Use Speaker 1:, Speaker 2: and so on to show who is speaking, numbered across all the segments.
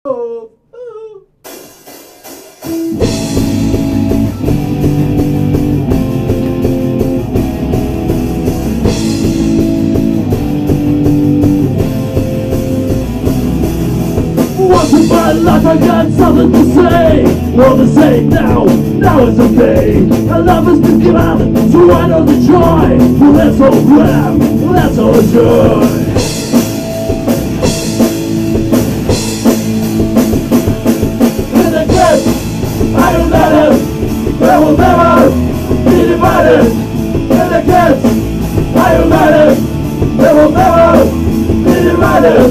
Speaker 1: Oh. Once in my life I got something to say. Well, to say now is okay. And love has been given, so I know the joy. Well, that's all grab, well, that's all joy. And again, I don't let it, there will never be divided. And again, I don't let it, there will never be divided.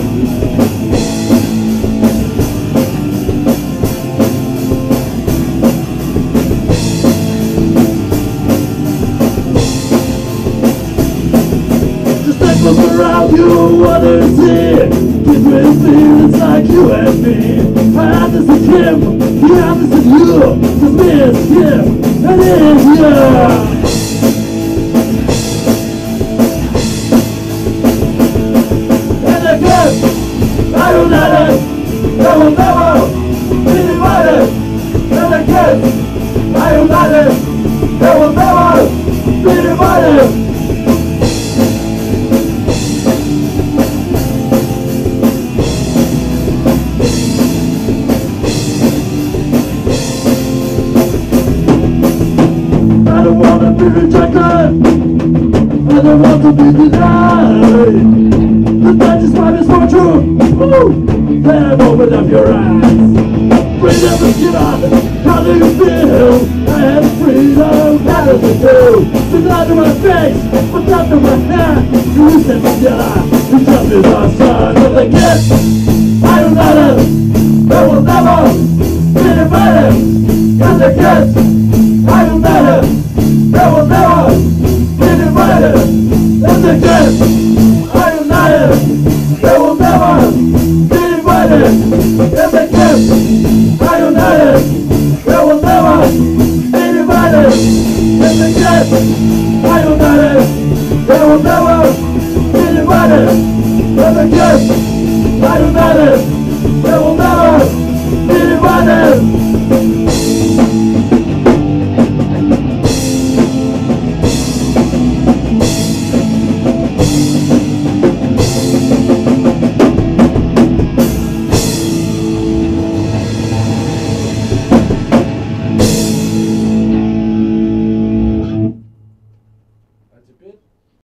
Speaker 1: Look around you, what is it? Kids with feelings like you and me. I have this in him, he has this in you. Cause me is him, and it is you. And again, I don't let it, there will never be divided. And again, I don't let it, there will never be divided. I don't want to be rejected, I don't want to be denied. The night is my misfortune, then open up your eyes. Freedom is given, how do you feel? I have freedom, how does it do? So down to my face, but down to my hand. You step together, you tell me the sun. But again, I don't let it, there will never be divided. And again, I don't let it, there will never be divided. And again, I don't let it, there will never be divided. And again, I don't let it, there will never be divided. And again, I don't let it, there will never be divided. And again, I don't let it, there will never